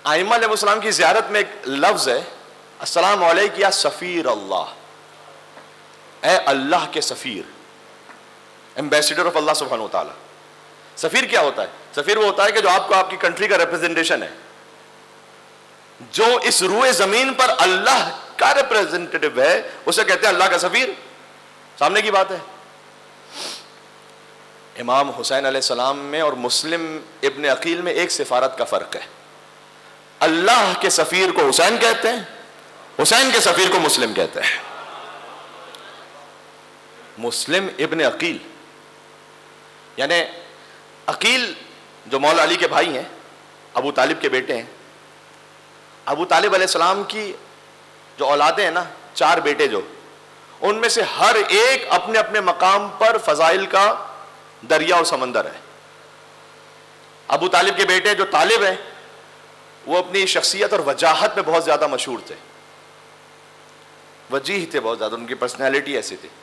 ائمہ علیہ السلام کی زیارت میں ایک لفظ ہے، السلام علیک یا سفیر اللہ، اے اللہ کے سفیر، ایمبیسیڈر آف اللہ سبحانہ وتعالی۔ سفیر کیا ہوتا ہے؟ سفیر وہ ہوتا ہے کہ جو آپ کو آپ کی کنٹری کا ریپرزنٹیشن ہے، جو اس روئے زمین پر اللہ کا ریپرزنٹیٹیو ہے، اسے کہتے ہیں اللہ کا سفیر۔ سامنے کی بات ہے۔ امام حسین علیہ السلام میں اور مسلم ابن عقیل میں ایک سفارت کا فرق ہے۔ اللہ کے سفیر کو حسین کہتے ہیں، حسین کے سفیر کو مسلم کہتے ہیں۔ مسلم ابن عقیل یعنی عقیل جو مولا علی کے بھائی ہیں، ابو طالب کے بیٹے ہیں۔ ابو طالب علیہ السلام کی جو اولادیں ہیں نا، 4 بیٹے جو، ان میں سے ہر ایک اپنے اپنے مقام پر فضائل کا دریا اور سمندر ہے۔ ابو طالب کے بیٹے جو طالب ہیں، وہ اپنی شخصیت اور وجاہت میں بہت زیادہ مشہور تھے، وجیح تھے بہت زیادہ، ان کی پرسنالٹی ایسی تھی۔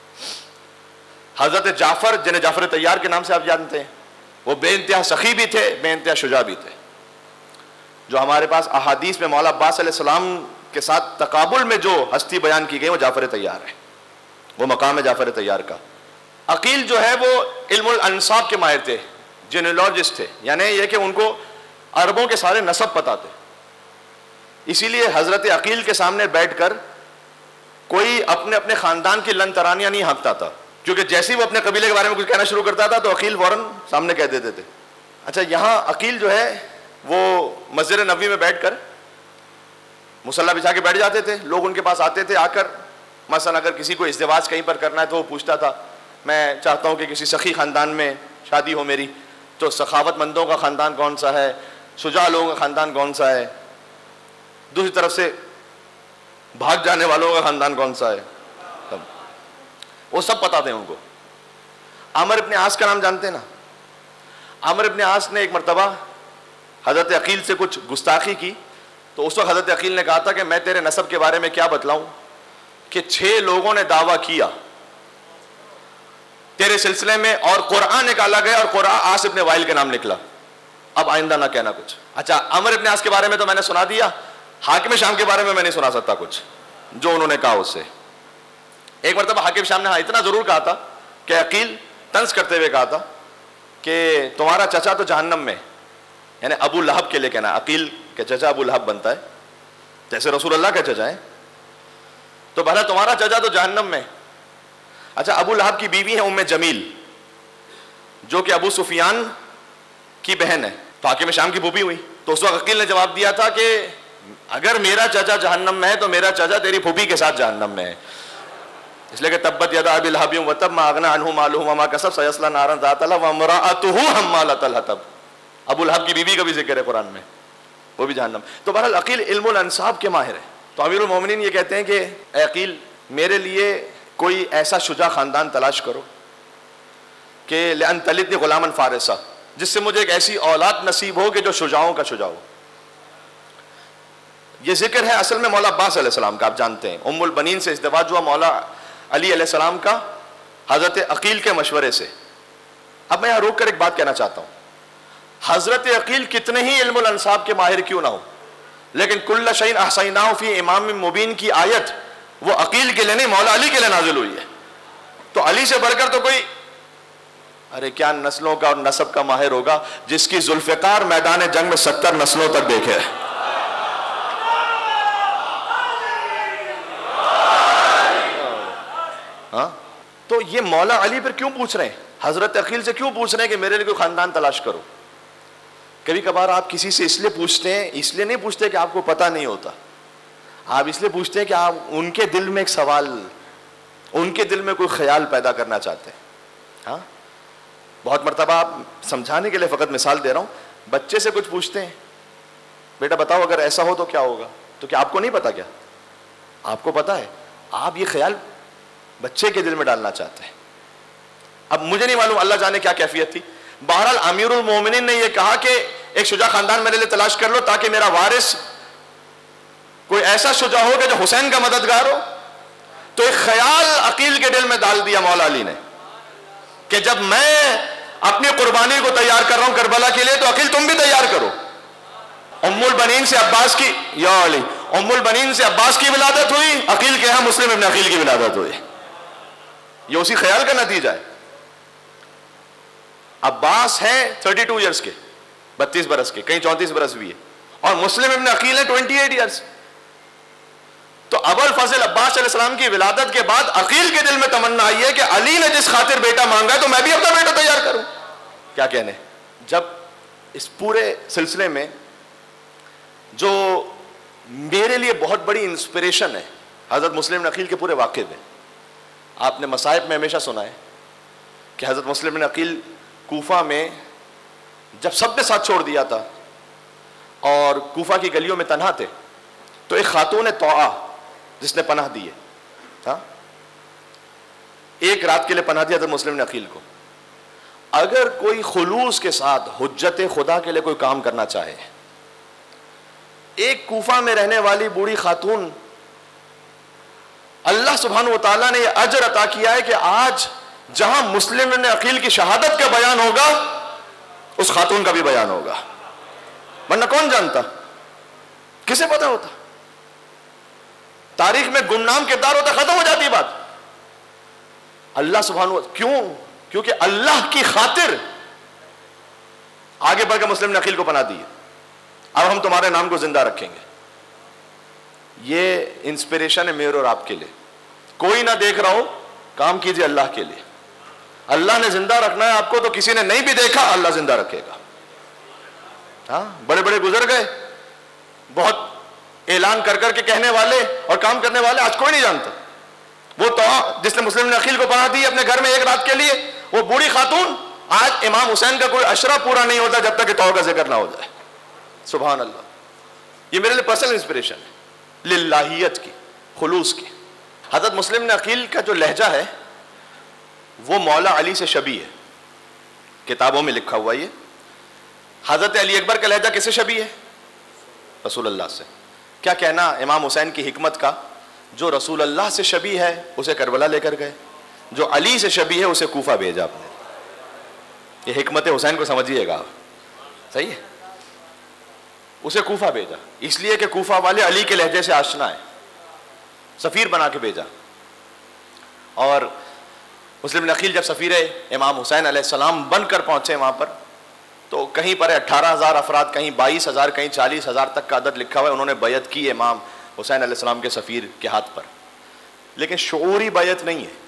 حضرت جعفر، جنہیں جعفر طیار کے نام سے آپ جانتے ہیں، وہ بے انتہا سخی بھی تھے، بے انتہا شجاع بھی تھے۔ جو ہمارے پاس احادیث میں مولا عباس علیہ السلام کے ساتھ تقابل میں جو ہستی بیان کی گئی، وہ جعفر طیار ہے، وہ مقام ہے جعفر طیار کا۔ عقیل جو ہے وہ علم الانساب کے ماہر تھے، جینولوجسٹ تھے، یعنی یہ کہ ان کو عربوں کے سارے نسب پتہ تھے۔ اسی لیے حضرت عقیل کے سامنے بیٹھ کر کوئی اپنے اپنے خاندان کی لن ترانیاں نہیں ہانکتا تھا، کیونکہ جیسے ہی وہ اپنے قبیلے کے بارے میں کچھ کہنا شروع کرتا تھا تو عقیل فوراً سامنے کہہ دیتے تھے۔ اچھا، یہاں عقیل جو ہے وہ مسجد نبوی میں بیٹھ کر مصلی بچھا کے بیٹھ جاتے تھے، لوگ ان کے پاس آتے تھے، آ کر مثلا اگر کسی کو ازدواج کہیں پر کرنا ہے تو وہ پوچھتا تھا، میں چاہتا ہوں کہ کسی سخی خاندان میں شادی ہو میری، تو سخاوت مندوں کا خاندان کون سا ہے، شجاع لوگوں کا خاندان کون سا ہے، دوسری طرف سے بھاگ جانے والوں کا خاندان کون سا ہے، وہ سب پتا تھے ان کو۔ عامر ابن عاص کا نام جانتے ہیں نا؟ عامر ابن عاص نے ایک مرتبہ حضرت عقیل سے کچھ گستاخی کی، تو اس وقت حضرت عقیل نے کہا تھا کہ میں تیرے نسب کے بارے میں کیا بتلاؤں کہ 6 لوگوں نے دعویٰ کیا تیرے سلسلے میں، اور قرآن نکالا گیا اور قرآن عاص ابن وائل کے نام نکلا، اب آئندہ نہ کہنا کچھ۔ اچھا، عمر ابن عاص کے بارے میں تو میں نے سنا دیا، حاکم شام کے بارے میں نہیں سنا سکتا کچھ جو انہوں نے کہا اس سے۔ ایک مرتبہ حاکم شام نے اتنا ضرور کہا تھا کہ عقیل طنز کرتے ہوئے کہا تھا کہ تمہارا چچا تو جہنم میں، یعنی ابو لہب کے لیے کہنا، عقیل کے چچا ابو لہب بنتا ہے جیسے رسول اللہ کے چچا ہیں، تو بھلا تمہارا چچا تو جہنم میں۔ اچھا، ابو لہب کی بیوی ہے ام جمیل، جو کہ ابو سفیان کی بہن ہے، تو حاکم شام کی پھوپھی ہوئی۔ تو اس وقت عقیل نے جواب دیا تھا کہ اگر میرا چچا جہنم میں ہے تو میرا چچا تیری پھوپھی کے ساتھ جہنم میں ہے، اس لیے کہ تبت یدا ابی لہب وتب ما اغنی عنہ مالہ وما کسب سیصلی نارا ذات لہب وامرأتہ حمالۃ الحطب۔ ابو لہب کی بیوی کا بھی ذکر ہے قرآن میں، وہ بھی جہنم۔ تو بہرحال عقیل علم الانساب کے ماہر ہے۔ تو امیر المومنین یہ کہتے ہیں کہ اے عقیل، میرے لیے کوئی ایسا شجاع خاندان تلاش کرو کہ لأن تلدنی غلاما فارسا، جس سے مجھے ایک ایسی اولاد نصیب ہو کہ جو شجاعوں کا شجاع ہو۔ یہ ذکر ہے اصل میں مولا عباس علیہ السلام کا، آپ جانتے ہیں ام البنین سے ازدواج ہوا مولا علی علیہ السلام کا حضرت عقیل کے مشورے سے۔ اب میں یہاں روک کر ایک بات کہنا چاہتا ہوں، حضرت عقیل کتنے ہی علم الانساب کے ماہر کیوں نہ ہو، لیکن کل شیء احصیناہ فی امام مبین کی آیت وہ عقیل کے لیے نہیں، مولا علی کے لیے نازل ہوئی ہے۔ تو علی سے بڑھ کر تو کوئی، ارے کیا نسلوں کا اور نسب کا ماہر ہوگا جس کی ذوالفقار میدان جنگ میں 70 نسلوں تک دیکھے۔ ہاں، تو یہ مولا علی پر کیوں پوچھ رہے ہیں، حضرت عقیل سے کیوں پوچھ رہے ہیں کہ میرے لیے کوئی خاندان تلاش کرو؟ کبھی کبھار آپ کسی سے اس لیے پوچھتے ہیں، اس لیے نہیں پوچھتے کہ آپ کو پتہ نہیں ہوتا، آپ اس لیے پوچھتے ہیں کہ آپ ان کے دل میں ایک سوال، ان کے دل میں کوئی خیال پیدا کرنا چاہتے ہیں۔ ہاں، بہت مرتبہ آپ سمجھانے کے لیے فقط مثال دے رہا ہوں، بچے سے کچھ پوچھتے ہیں، بیٹا بتاؤ اگر ایسا ہو تو کیا ہوگا، تو کیا آپ کو نہیں پتا؟ کیا آپ کو پتا ہے؟ آپ یہ خیال بچے کے دل میں ڈالنا چاہتے ہیں۔ اب مجھے نہیں معلوم اللہ جانے کیا کیفیت تھی، بہرحال امیر المومنین نے یہ کہا کہ ایک شجاع خاندان میرے لیے تلاش کر لو تاکہ میرا وارث کوئی ایسا شجاع ہو کہ جو حسین کا مددگار ہو۔ تو ایک خیال عقیل کے دل میں ڈال دیا مولا علی نے کہ جب میں اپنی قربانی کو تیار کر رہا ہوں کربلا کے لیے، تو عقیل تم بھی تیار کرو۔ ام البنین سے عباس کی یا علی ام البنین سے عباس کی ولادت ہوئی، عقیل کے یہاں مسلم ابن عقیل کی ولادت ہوئی. یہ اسی خیال کا نتیجہ ہے. عباس ہیں 32 ایئرس کے، 32 برس کے، کہیں 34 برس بھی ہے، اور مسلم ابن عقیل ہیں 28 ایئرس. تو ابو الفضل عباس علیہ السلام کی ولادت کے بعد عقیل کے دل میں تمنا آئی ہے کہ علی نے جس خاطر بیٹا مانگا ہے تو میں بھی اپنا بیٹا تیار کروں. کیا کہنے. جب اس پورے سلسلے میں جو میرے لیے بہت بڑی انسپریشن ہے حضرت مسلم بن عقیل کے پورے واقعے میں، آپ نے مصائب میں ہمیشہ سنا ہے کہ حضرت مسلم بن عقیل کوفہ میں جب سب نے ساتھ چھوڑ دیا تھا اور کوفہ کی گلیوں میں تنہا تھے، تو ایک خاتون طوعہ جس نے پناہ دی ہے، ہاں، ایک رات کے لیے پناہ دی حضرت مسلم بن عقیل کو. اگر کوئی خلوص کے ساتھ حجت خدا کے لیے کوئی کام کرنا چاہے، ایک کوفہ میں رہنے والی بوڑھی خاتون، اللہ سبحانہ وتعالیٰ نے یہ اجر عطا کیا ہے کہ آج جہاں مسلم بن عقیل کی شہادت کا بیان ہوگا اس خاتون کا بھی بیان ہوگا. ورنہ کون جانتا، کسے پتہ ہوتا. تاریخ میں گمنام کردار ہوتا، ختم ہو جاتی بات. اللہ سبحانہ کیونکہ اللہ کی خاطر آگے بڑھ کر مسلم بن عقیل کو پناہ دی. اب ہم تمہارے نام کو زندہ رکھیں گے. یہ انسپریشن ہے میرے اور آپ کے لیے. کوئی نہ دیکھ رہا ہو، کام کیجئے اللہ کے لیے. اللہ نے زندہ رکھنا ہے آپ کو، تو کسی نے نہیں بھی دیکھا اللہ زندہ رکھے گا. ہاں، بڑے بڑے گزر گئے، بہت اعلان کر کر کے کہنے والے اور کام کرنے والے آج کوئی نہیں جانتا. وہ تو جس نے مسلم بن عقیل کو پناہ دی اپنے گھر میں ایک رات کے لیے، وہ بوڑھی خاتون، آج امام حسین کا کوئی عشرہ پورا نہیں ہوتا جب تک کہ توبہ کا ذکر نہ ہو جائے. سبحان اللہ. یہ میرے لیے پرسنل انسپریشن ہے، للہیت کی، خلوص کی. حضرت مسلم بن عقیل کا جو لہجہ ہے وہ مولا علی سے شبیہ ہے. کتابوں میں لکھا ہوا یہ. حضرت علی اکبر کا لہجہ کس سے شبیہ ہے؟ رسول اللہ سے. کیا کہنا امام حسین کی حکمت کا، جو رسول اللہ سے شبیہ ہے اسے کربلا لے کر گئے، جو علی سے شبیہ ہے اسے کوفہ بھیجا آپ نے. یہ حکمت حسین کو سمجھیے گا، صحیح ہے. اسے کوفہ بھیجا اس لیے کہ کوفہ والے علی کے لہجے سے آشنا ہے، سفیر بنا کے بھیجا. اور مسلم بن عقیل جب سفیر امام حسین علیہ السلام بن کر پہنچے وہاں پر، تو کہیں پر 18,000 افراد، کہیں 22,000، کہیں 40,000 تک کا عدد لکھا ہوا ہے. انہوں نے بیعت کی امام حسین علیہ السلام کے سفیر کے ہاتھ پر، لیکن شعوری بیعت نہیں ہے.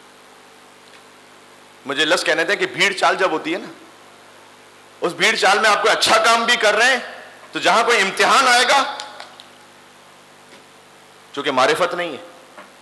مجھے لفظ کہنے تھے کہ بھیڑ چال جب ہوتی ہے نا، اس بھیڑ چال میں آپ کوئی اچھا کام بھی کر رہے ہیں تو جہاں کوئی امتحان آئے گا، چونکہ معرفت نہیں ہے،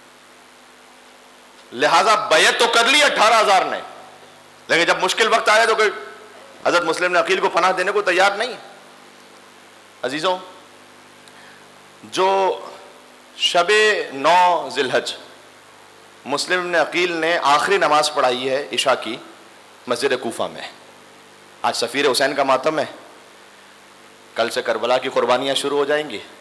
لہذا بیعت تو کر لی 18,000 نے، لیکن جب مشکل وقت آیا تو کوئی حضرت مسلم بن عقیل کو پناہ دینے کو تیار نہیں. عزیزوں، جو شب 9 ذی الحج مسلم بن عقیل نے آخری نماز پڑھائی ہے عشاء کی مسجد کوفہ میں، آج سفیر حسین کا ماتم ہے، کل سے کربلا کی قربانیاں شروع ہو جائیں گی.